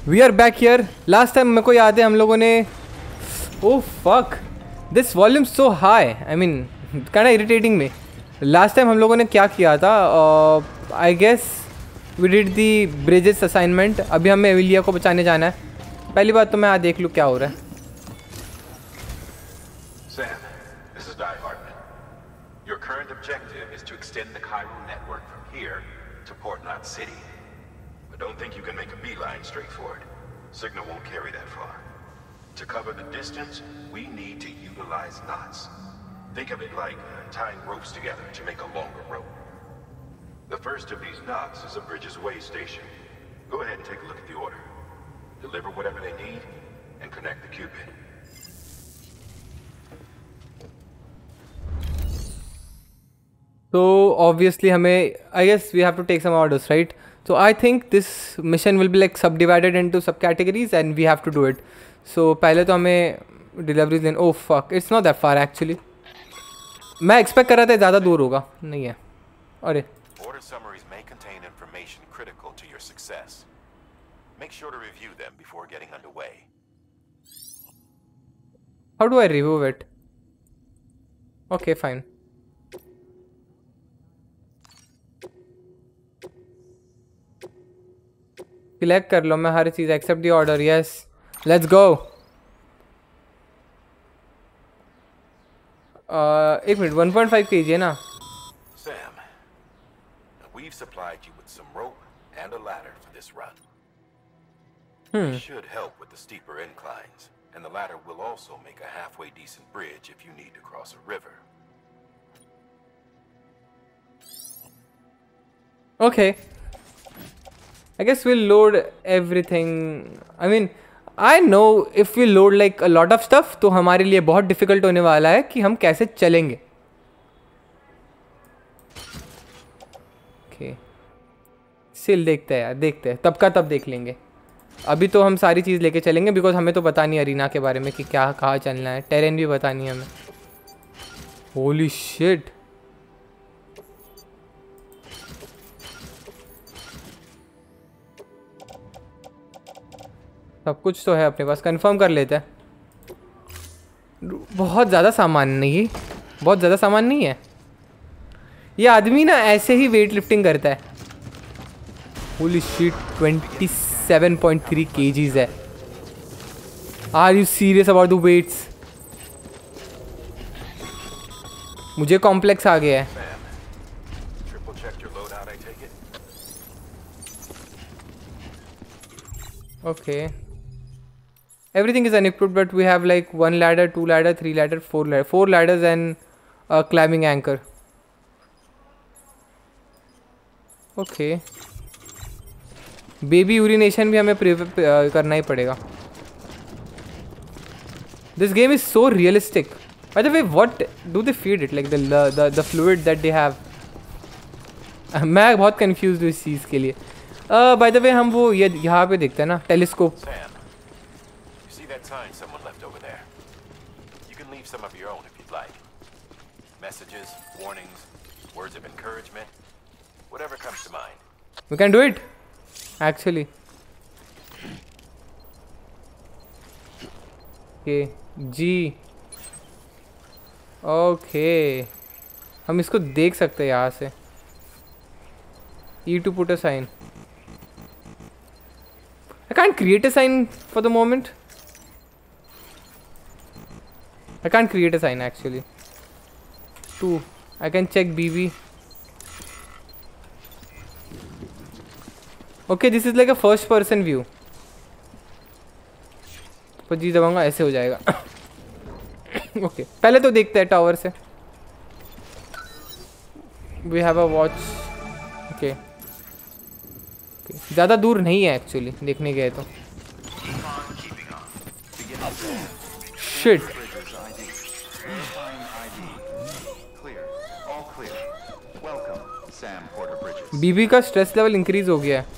We are back here. Last time मेरे को याद है हम लोगों ने, oh fuck this volume so high, I mean kind irritating में। लास्ट टाइम हम लोगों ने क्या किया था, I guess we did the bridges assignment. अभी हमें एविलिया को बचाने जाना है। पहली बात तो मैं आज देख लूँ क्या हो रहा है। Sam, this is Die Hardman. Your current objective is to extend the Chiral network from here to Port Knot City. But don't think you can make a beeline straight for it. Signal won't carry that far. To cover the distance, we need to utilize knots. Think of it like tying ropes together to make a longer rope. The first of these knots is a Bridges Way station. Go ahead and take a look at the order. Deliver whatever they need and connect the Cupid. So obviously हमें, I guess we have to take some orders, right? So I think this mission will be like subdivided into subcategories and we have to do it. So पहले तो हमें deliveries लेना। Oh fuck, it's not that far actually. मैं expect कर रहा था ज़्यादा दूर होगा, नहीं है। अरे Order summaries may contain information critical to your success. Make sure to review them before getting underway. how do I review it? Okay, fine. Select कर लो मैं हर चीज़, except the order, yes let's go. एक minute, 1.5 kg है ना? Sam, we've supplied you with some rope and a ladder for this run. It should help with the steeper inclines, and the ladder will also make a halfway decent bridge if you need to cross a river. Okay. I guess we'll load everything. I mean, I know if we load like a lot of stuff, तो हमारे लिए बहुत difficult होने वाला है कि हम कैसे चलेंगे। Okay. Still देखते हैं यार, देखते हैं, तब का तब देख लेंगे। अभी तो हम सारी चीज़ लेके चलेंगे बिकॉज हमें तो पता नहीं अरीना के बारे में कि क्या कहाँ चलना है, टेरेन भी पता नहीं हमें। होली शिट, सब कुछ तो है अपने पास, कंफर्म कर लेते हैं। बहुत ज़्यादा सामान नहीं, बहुत ज़्यादा सामान नहीं है। ये आदमी ना ऐसे ही वेट लिफ्टिंग करता है। होली शिट, 27.3 kgs है। Are you serious about the weights? मुझे कॉम्प्लेक्स आ गया है। Okay, everything is unequipped, but we have like 1 ladder, 2 ladder, 3 ladder, 4 ladders and a climbing anchor. Okay, baby urination भी हमें करना ही पड़ेगा। This game is so realistic. By the way, what do they feed it? Like the fluid that they have. मैं बहुत confused हूँ इस चीज़ के लिए। By the way, हम वो ये यहाँ पे देखते हैं ना, telescope. Sign someone left over there. You can leave some of your own if you'd like. Messages, warnings, words of encouragement, whatever comes to mind. We can do it, actually. Okay, G. Okay, हम इसको देख सकते हैं यहाँ से। E to put a sign. I can't create a sign for the moment. I can't create a sign actually. 2. I can check BB. Okay, this is like a first person view. पर जी दबाऊंगा ऐसे हो जाएगा। Okay, पहले तो देखते हैं tower से। We have a watch. Okay. ज़्यादा दूर नहीं है एक्चुअली, देखने गए तो। Shit. बीबी का स्ट्रेस लेवल इंक्रीज हो गया है।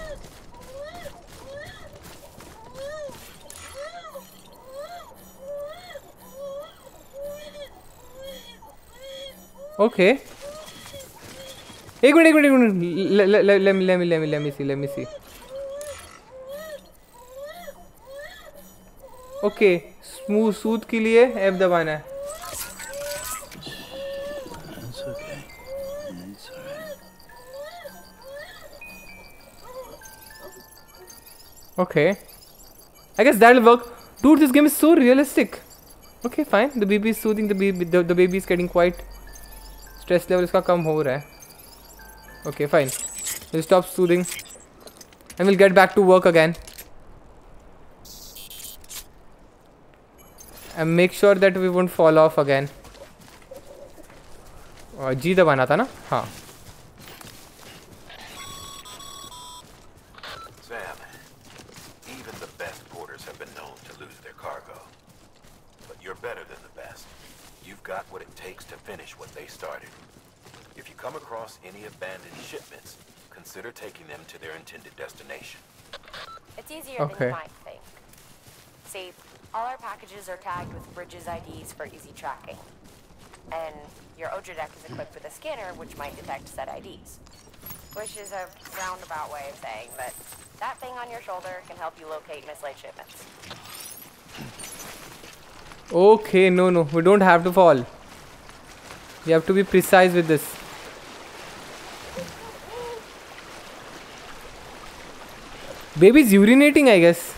ओके, एक minute, let me see. Okay, smooth सूद के लिए एफ दबाना है. That's okay. It's alright. Okay, I guess that'll work. Dude, this game is so realistic. Okay, fine. The baby is soothing. The baby is getting quiet. Stress level इसका कम हो रहा है. Okay, fine. We'll stop soothing, and we'll get back to work again. And make sure that we won't fall off again. G दबाना था ना? हाँ. Sam, even the best porters have been known to lose their cargo. But you're better than the best. You've got what it takes to finish what they started. If you come across any abandoned shipments, consider taking them to their intended destination. It's easier than you might think. See, all our packages are tagged with Bridges IDs for easy tracking. And your Odra deck is equipped with a scanner which might detect said IDs. Which is a roundabout way of saying that that thing on your shoulder can help you locate mislaid shipments. Okay, no, we don't have to fall. You have to be precise with this. Baby's urinating, I guess.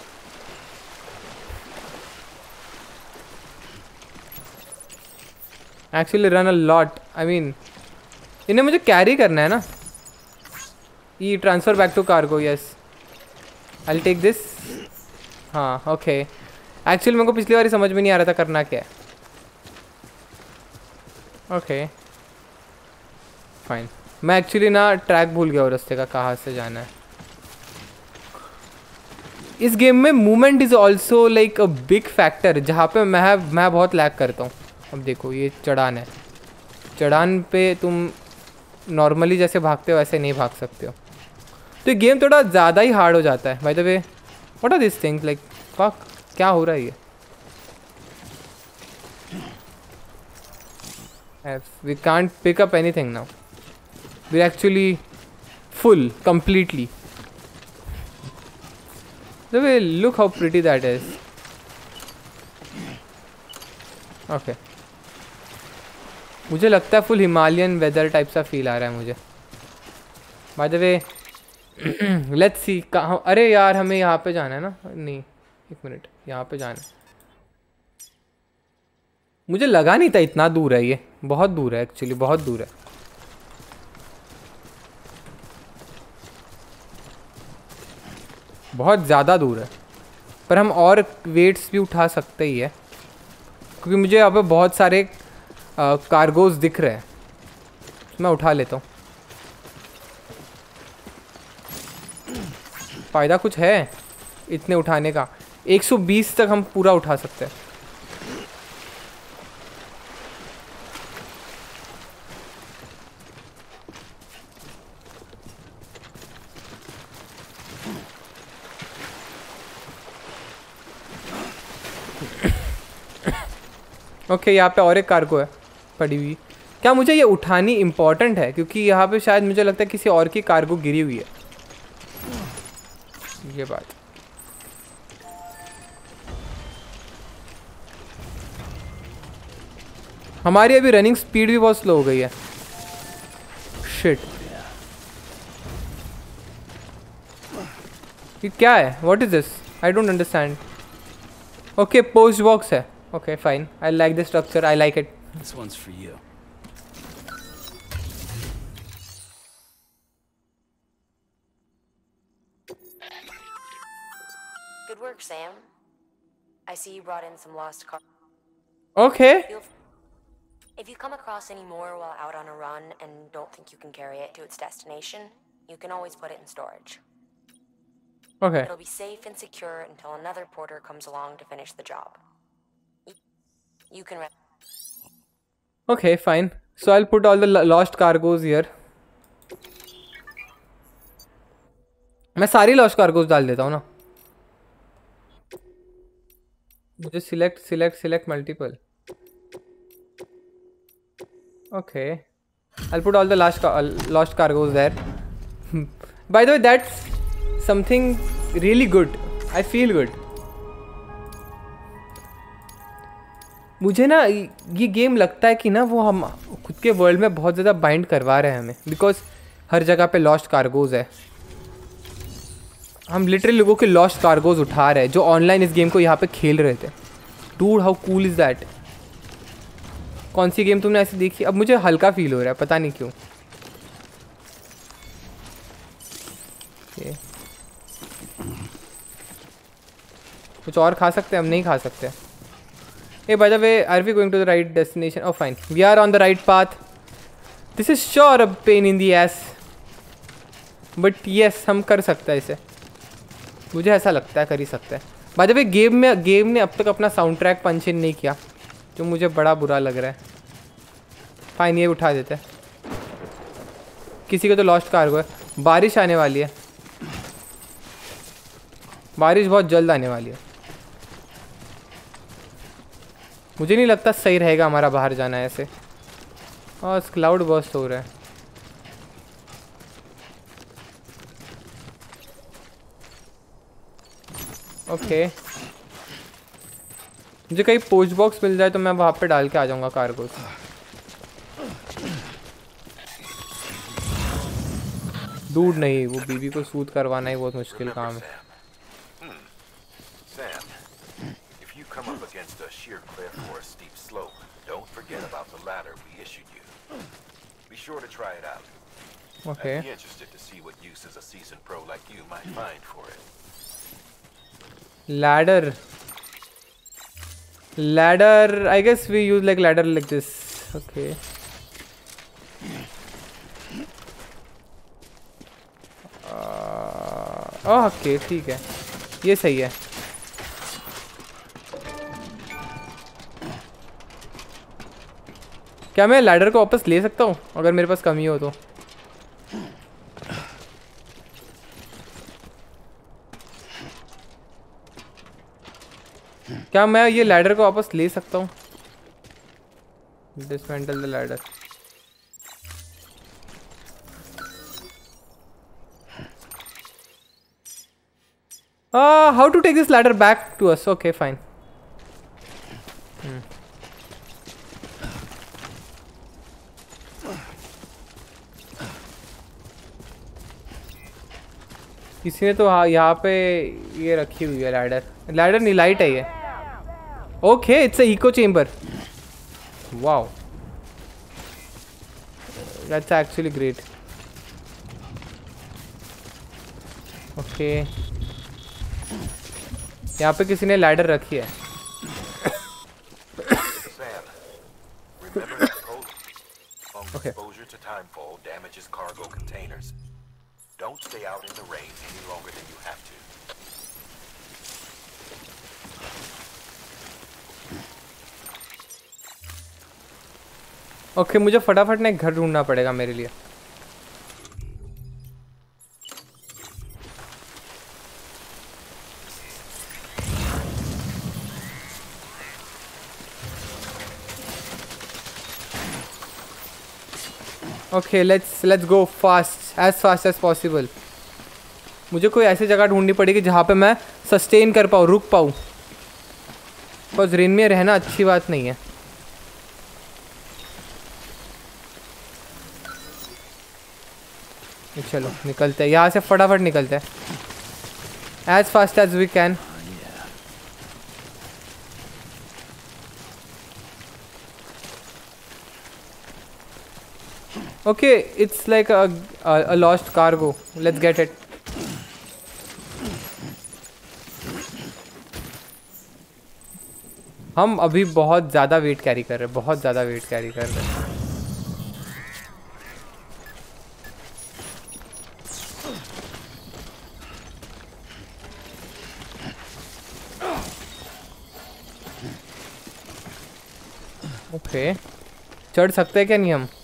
Actually run a lot. I mean, इन्हें मुझे carry करना है ना. ये transfer back to cargo. Yes. I'll take this. हाँ, okay. Actually मेरे को पिछली बारी समझ में नहीं आ रहा था करना क्या है. Okay. Fine. मैं actually ना track भूल गया और रास्ते का कहाँ से जाना है. इस गेम में movement is also like a big factor, जहाँ पे मैं बहुत लैग करता हूँ. अब देखो ये चढ़ान है. चढ़ान पे तुम नॉर्मली जैसे भागते हो वैसे नहीं भाग सकते हो. तो ये गेम थोड़ा ज़्यादा ही हार्ड हो जाता है. By the way, what are this things like fuck, क्या हो रहा है ये? We can't pick up anything now. We actually full completely. The way, look how pretty that is. Okay. मुझे लगता है फुल हिमालयन वेदर टाइप सा फील आ रहा है मुझे. By the way, let's see कहाँ. अरे यार हमें यहाँ पे जाना है ना? नहीं, एक मिनट, यहाँ पे जाना है. मुझे लगा नहीं था इतना दूर है ये. बहुत दूर है एक्चुअली, बहुत दूर है. बहुत ज़्यादा दूर है. पर हम और वेट्स भी उठा सकते ही है, क्योंकि मुझे यहाँ पे बहुत सारे कार्गोज दिख रहे हैं. मैं उठा लेता हूँ. फ़ायदा कुछ है इतने उठाने का. 120 तक हम पूरा उठा सकते हैं. ओके, यहाँ पे और एक कार्गो है पड़ी हुई. क्या मुझे ये उठानी इम्पोर्टेंट है? क्योंकि यहाँ पे शायद मुझे लगता है किसी और की कार्गो गिरी हुई है. ये बात. हमारी अभी रनिंग स्पीड भी बहुत स्लो हो गई है. शिट. ये क्या है? What is this? I don't understand. Okay, post box है. Okay, fine. I like the structure. I like it. This one's for you. Good work, Sam. I see you brought in some lost car. Okay. If you come across any more while out on a run and don't think you can carry it to its destination, you can always put it in storage. Okay. It'll be safe and secure until another porter comes along to finish the job. You can. Okay, fine. So I'll put all the lost cargoes here. मैं सारी lost cargoes डाल देता हूँ ना. मुझे select multiple. Okay. I'll put all the lost cargoes there. By the way, that's something really good. I feel good. मुझे ना ये गेम लगता है कि ना वो हम खुद के वर्ल्ड में बहुत ज़्यादा बाइंड करवा रहे हैं हमें, बिकॉज हर जगह पे लॉस्ट कार्गोज है। हम लिटरली लोगों के लॉस्ट कार्गोज उठा रहे हैं जो ऑनलाइन इस गेम को यहाँ पे खेल रहे थे। Dude how cool is that. कौन सी गेम तुमने ऐसी देखी? अब मुझे हल्का फील हो रहा है, पता नहीं क्यों। कुछ और खा सकते हैं? हम नहीं खा सकते। Hey, by the way, are we going to the right destination? Oh, fine. We are on the right path. This is sure a pain in the ass. But yes, हम कर सकते हैं इसे। मुझे ऐसा लगता है कर ही सकते हैं। By the way, गेम ने अब तक अपना साउंड ट्रैक पंच इन नहीं किया, जो मुझे बड़ा बुरा लग रहा है। फाइन, ये उठा देते हैं। किसी को तो लॉस्ट कार्गो है। बारिश आने वाली है। बारिश बहुत जल्द आने वाली है। मुझे नहीं लगता सही रहेगा हमारा बाहर जाना ऐसे। और क्लाउड बर्स्ट हो रहा है। ओके, मुझे कहीं पोस्ट बॉक्स मिल जाए तो मैं वहाँ पे डाल के आ जाऊँगा कार्गो। दूर नहीं, वो बीबी को सूट करवाना ही बहुत मुश्किल काम है। Come up against a sheer cliff or a steep slope, don't forget about the ladder we issued you. Be sure to try it out. Okay. I'd be interested to see what uses a seasoned pro like you might find for it. Ladder. I guess we use like ladder like this. Okay. Okay, ठीक है, ये सही है। क्या मैं ladder को वापस ले सकता हूँ अगर मेरे पास कमी हो तो? क्या मैं ये लैडर को वापस ले सकता हूँ? Dismantle the ladder. How to take this ladder back to us? Okay fine. किसी ने तो यहाँ पे ये रखी हुई है लैडर। लैडर नहीं, लाइट है ये। Okay, it's a echo chamber. Wow, that's actually great. Okay, यहाँ पे किसी ने लैडर रखी है। Okay. Exposure to timefall damages cargo containers. Don't stay out in the rain any longer than you have to. Okay, मुझे फटाफट ना एक घर ढूंढना पड़ेगा मेरे लिए। Okay, let's go fast, as fast as possible. मुझे कोई ऐसी जगह ढूंढनी पड़ेगी जहाँ पे मैं सस्टेन कर पाऊँ, रुक पाऊँ। बिकॉज रेन में रहना अच्छी बात नहीं है। चलो निकलते हैं यहाँ से, फटाफट निकलते हैं as fast as we can. Okay, it's like a lost cargo. Let's get it. हम अभी बहुत ज़्यादा वेट कैरी कर रहे हैं, बहुत ज़्यादा वेट कैरी कर रहे हैं। ओके, चढ़ सकते हैं क्या नहीं हम?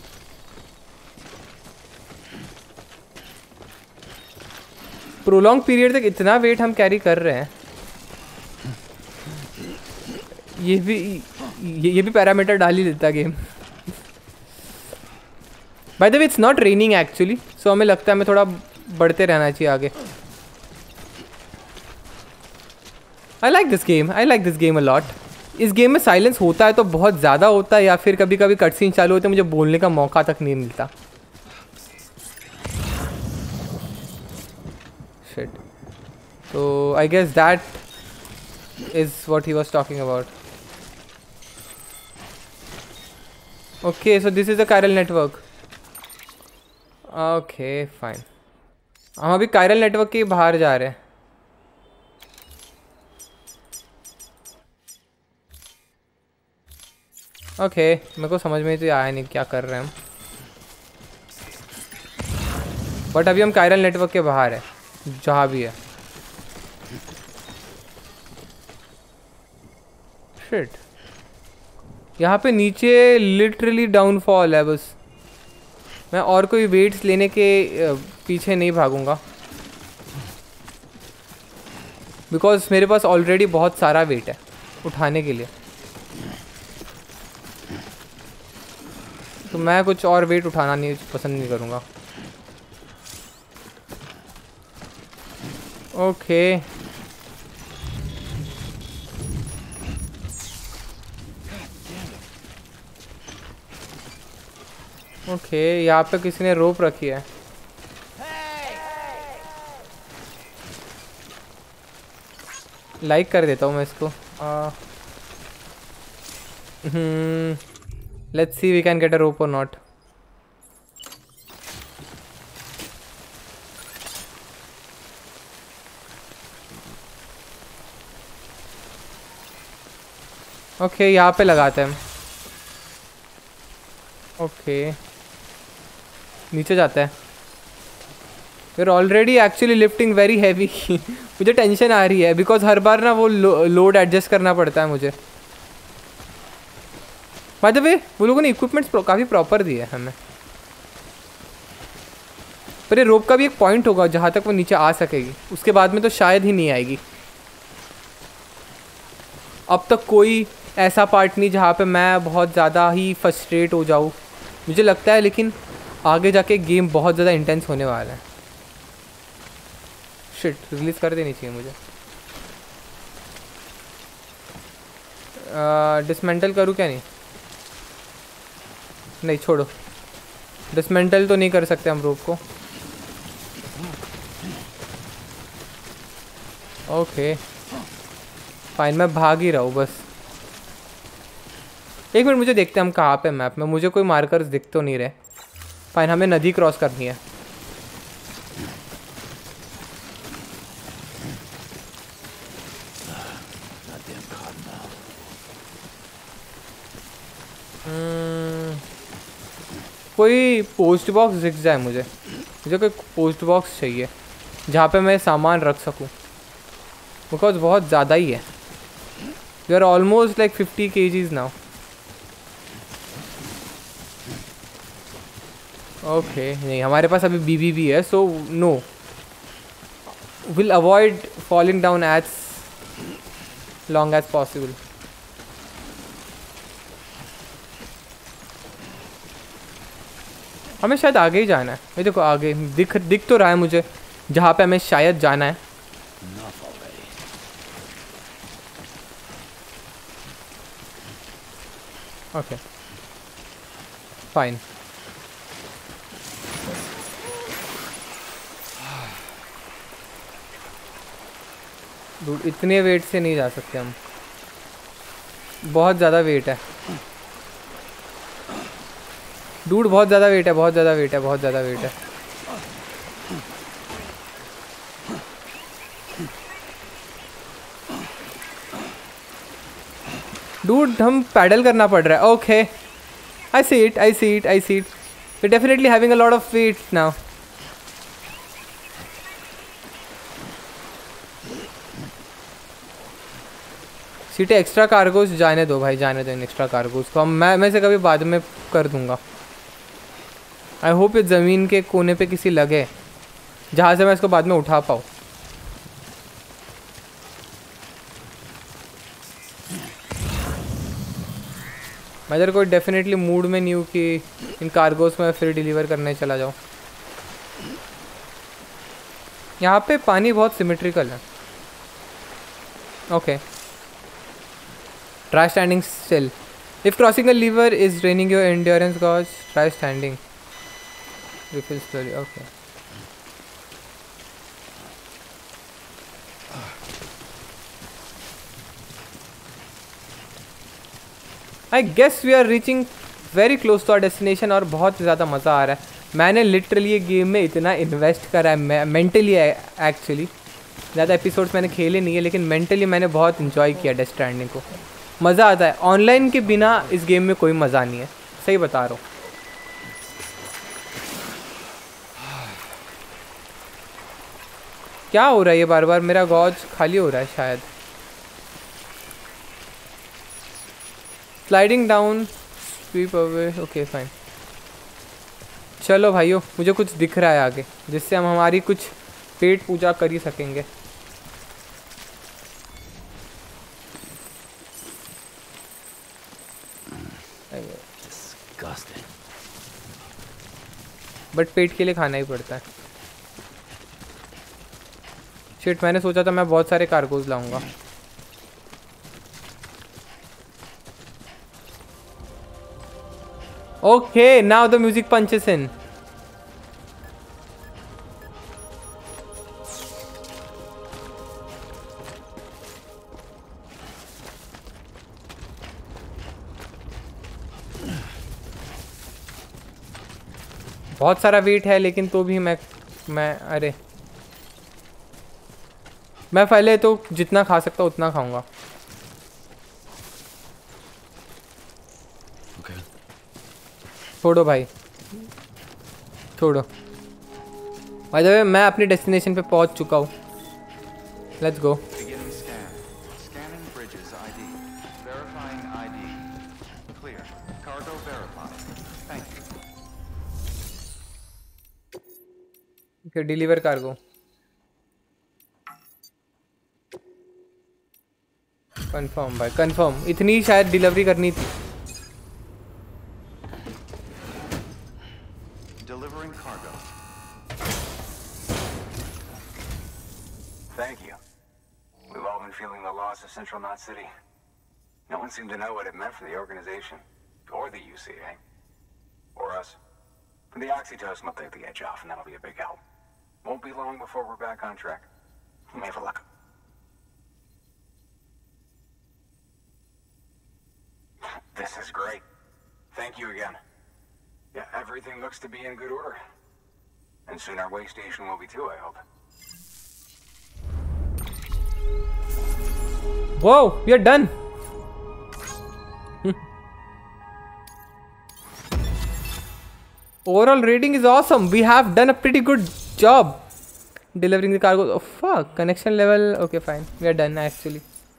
प्रोलॉन्ग पीरियड तक इतना वेट हम कैरी कर रहे हैं। ये भी पैरामीटर डाल ही देता game. By the way, it's not raining actually, so हमें लगता है हमें थोड़ा बढ़ते रहना चाहिए आगे। I like this game a lot. इस गेम में साइलेंस होता है तो बहुत ज़्यादा होता है, या फिर कभी कभी कट सीन चालू होते हैं, मुझे बोलने का मौका तक नहीं मिलता। शिट। तो I guess that is what he was talking about. Okay, so this is a chiral network. Okay fine, हम अभी कायरल नेटवर्क के बाहर जा रहे हैं। ओके मेरे को समझ में तो आया नहीं क्या कर रहे हैं हम, बट अभी हम कायरल नेटवर्क के बाहर है जहाँ भी है। शिट, यहाँ पे नीचे लिटरली डाउनफॉल है बस। मैं और कोई वेट्स लेने के पीछे नहीं भागूंगा, बिकॉज मेरे पास ऑलरेडी बहुत सारा वेट है उठाने के लिए, तो मैं कुछ और वेट उठाना नहीं पसंद नहीं करूँगा। ओके ओके, यहाँ पे किसी ने रोप रखी है। लाइक कर देता हूँ मैं इसको। Let's see we can get a rope और नॉट। ओके यहाँ पे लगाते हैं हम। ओके नीचे जाते हैं। You're already actually lifting very heavy. मुझे टेंशन आ रही है बिकॉज हर बार ना वो लोड एडजस्ट करना पड़ता है मुझे। बाय द वे वो लोगों ने इक्विपमेंट्स काफ़ी प्रॉपर दिए हैं हमें, पर ये रोप का भी एक पॉइंट होगा जहाँ तक वो नीचे आ सकेगी, उसके बाद में तो शायद ही नहीं आएगी। अब तक कोई ऐसा पार्ट नहीं जहाँ पे मैं बहुत ज़्यादा ही फ्रस्ट्रेट हो जाऊँ मुझे लगता है, लेकिन आगे जाके गेम बहुत ज़्यादा इंटेंस होने वाला है। शिट, रिलीज़ कर देनी चाहिए मुझे। डिसमेंटल करूँ क्या? नहीं छोड़ो, डिसमेंटल तो नहीं कर सकते हम रोप को। ओके फाइन, मैं भाग ही रहा हूँ बस। एक मिनट मुझे देखते हैं हम कहाँ पे मैप में, मुझे कोई मार्कर्स दिख तो नहीं रहे। फाइन, हमें नदी क्रॉस करनी है। कोई पोस्ट बॉक्स दिख जाए मुझे कोई पोस्ट बॉक्स चाहिए जहाँ पे मैं सामान रख सकूँ, बिकॉज बहुत ज़्यादा ही है। We are almost like 50 kgs now. Okay नहीं, हमारे पास अभी बीबी भी है, so no, will avoid falling down as long as possible. हमें शायद आगे ही जाना है। ये देखो आगे दिख तो रहा है मुझे जहाँ पे हमें शायद जाना है। Okay fine. इतने वेट से नहीं जा सकते हम, बहुत ज़्यादा वेट है डूड, बहुत ज़्यादा वेट है, बहुत ज़्यादा वेट है, बहुत ज़्यादा वेट है। डूड हम पैडल करना पड़ रहा है। Okay I see it, I see it, I see it. We definitely having a lot of weight now. सीटें एक्स्ट्रा कार्गोस जाने दो भाई, जाने दो इन एक्स्ट्रा कार्गोस को। मैं से कभी बाद में कर दूंगा। आई होप ये ज़मीन के कोने पे किसी लगे जहाँ से मैं इसको बाद में उठा पाऊँ। मैं इधर कोई डेफिनेटली मूड में नहीं हूँ कि इन कार्गोस में फिर डिलीवर करने चला जाऊँ। यहाँ पे पानी बहुत सिमेट्रिकल है। Okay Try standing still. If crossing a lever is draining your endurance gauge, try standing. Refill slowly. Okay. I guess we are reaching very close to our destination और बहुत ज़्यादा मज़ा आ रहा है. मैंने लिटरली ये गेम में इतना इन्वेस्ट करा है मेंटली एक्चुअली. ज़्यादा एपिसोड्स मैंने खेले नहीं है लेकिन मेंटली मैंने बहुत इन्जॉय किया डेथ स्ट्रैंडिंग को. मज़ा आता है. ऑनलाइन के बिना इस गेम में कोई मज़ा नहीं है. सही बता रहा हूँ. क्या हो रहा है ये बार बार? मेरा गॉज खाली हो रहा है शायद. Sliding down sweep away. Okay fine. चलो भाइयों, मुझे कुछ दिख रहा है आगे जिससे हम हमारी कुछ पेट पूजा कर ही सकेंगे. बट पेट के लिए खाना ही पड़ता है. शिट, मैंने सोचा था मैं बहुत सारे कार्गोज लाऊंगा. Okay, now the music punches in. बहुत सारा वेट है लेकिन तो भी मैं अरे मैं पहले तो जितना खा सकता उतना खाऊंगा. छोड़ो भाई, छोड़ो. बाय द वे मैं अपनी डेस्टिनेशन पे पहुंच चुका हूँ. Let's go. Okay, deliver cargo. Confirm भाई, कंफर्म. इतनी शायद डिलीवरी करनी थी. Central Knot City. No one seemed to know what it meant for the organization, or the UCA, or us. The oxytocin will take the edge off, and that'll be a big help. Won't be long before we're back on track. You may have a luck. This is great. Thank you again. Yeah, everything looks to be in good order. And soon our way station will be too, I hope. Whoa, we are done. Overall rating is awesome. We have done a pretty good job delivering the cargo. Oh fuck, connection level. Okay, fine. We are done actually.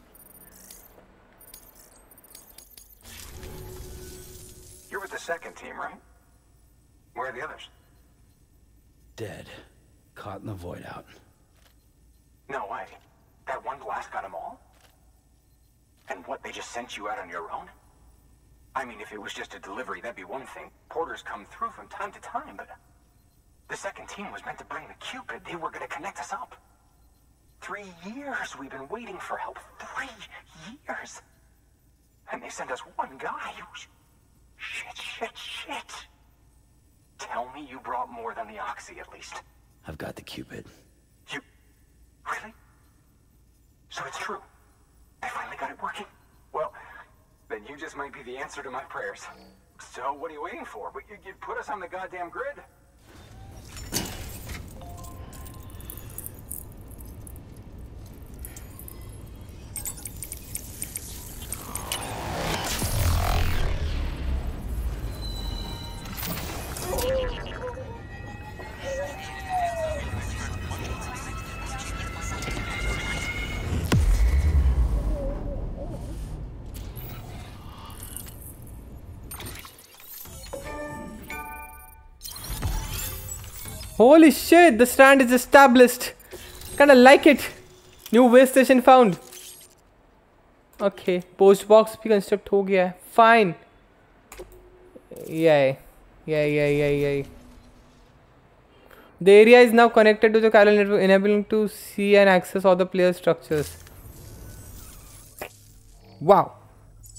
You're with the second team, right? Where are the others? Dead. Caught in the void out. No way. That one blast got them all? And what, they just sent you out on your own? I mean, if it was just a delivery, that'd be one thing. Porters come through from time to time, but... The second team was meant to bring the Cupid. They were gonna connect us up. 3 years we've been waiting for help. 3 years! And they sent us one guy who's... Shit. Tell me you brought more than the Oxy, at least. I've got the Cupid. You... Really? So it's true. I finally got it working. Well, then you just might be the answer to my prayers. So what are you waiting for? But you put us on the goddamn grid. Holy shit, the stand is established. Kinda like it. New way station found. Okay, post box भी construct हो गया है. Fine. Yay. The area is now connected to the Chiral network, enabling to see and access all the player structures. Wow.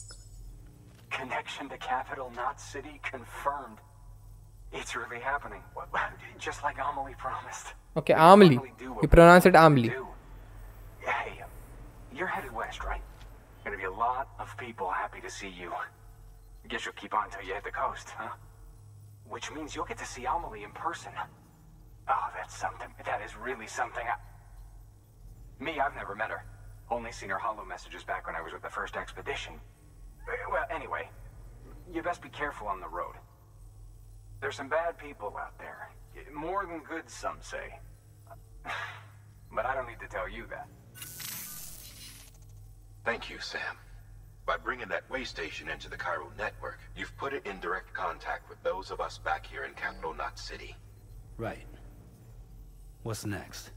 mission to Capital Knot City confirmed. It's really happening. Just like Amelie promised. Okay, Amelie. You pronounce it Amelie. Hey, you're headed west, right? Gonna be a lot of people happy to see you. Guess you'll keep on till you hit the coast, huh? Which means you'll get to see Amelie in person. Oh, that's something. That is really something. Me, I've never met her. Only seen her holo messages back when I was with the first expedition. Well, anyway, you best be careful on the road. There's some bad people out there. More than good, some say. But I don't need to tell you that. Thank you, Sam. By bringing that way station into the Cairo network, you've put it in direct contact with those of us back here in Capital Knot City. Right. What's next?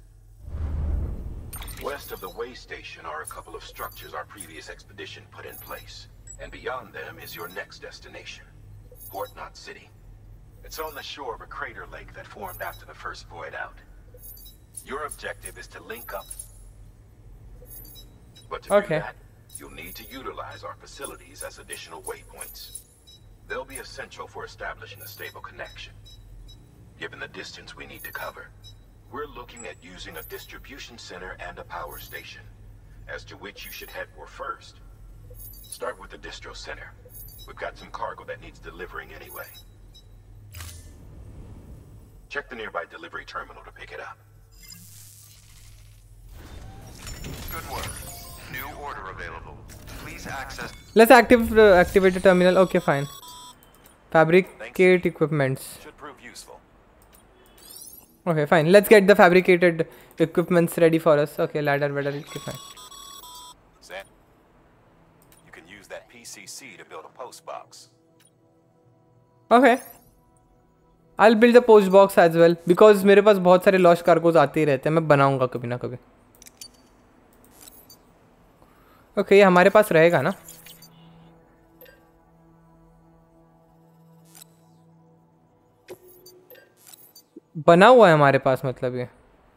West of the way station are a couple of structures our previous expedition put in place. And beyond them is your next destination, Port Knot City. It's on the shore of a crater lake that formed after the first void out. Your objective is to link up. But to do that, you'll need to utilize our facilities as additional waypoints. They'll be essential for establishing a stable connection. Given the distance we need to cover, we're looking at using a distribution center and a power station, as to which you should head for first. Start with the distro center. We've got some cargo that needs delivering anyway. Check the nearby delivery terminal to pick it up. Good work. New order available. Please access. Let's activate the terminal. Okay, fine. Fabricate equipments. Should prove useful. Okay, fine. Let's get the fabricated equipments ready for us. Okay, ladder, okay, fine. Sam, you can use that PCC to build a post box. Okay. I'll build the post box as well because मेरे पास बहुत सारे lost cargoes आते ही रहते हैं. मैं बनाऊंगा कभी ना कभी. ओके, ये हमारे पास रहेगा ना. बना हुआ है हमारे पास, मतलब ये.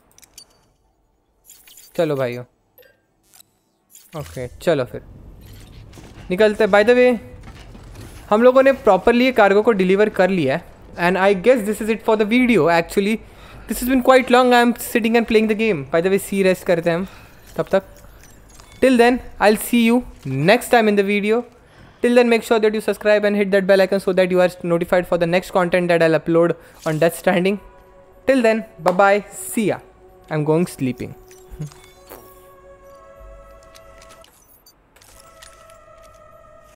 चलो भाइयों. ओके, चलो फिर निकलते. बाय द वे, हम लोगों ने प्रॉपरली ये कार्गो को डिलीवर कर लिया है. And I guess this is it for the video. Actually, this has been quite long. I'm sitting and playing the game. By the way, see rest करते हैं हम तब तक. Till then, I'll see you next time in the video. Till then, make sure that you subscribe and hit that bell icon so that you are notified for the next content that I'll upload on Death Stranding. Till then, bye bye. See ya. I'm going sleeping.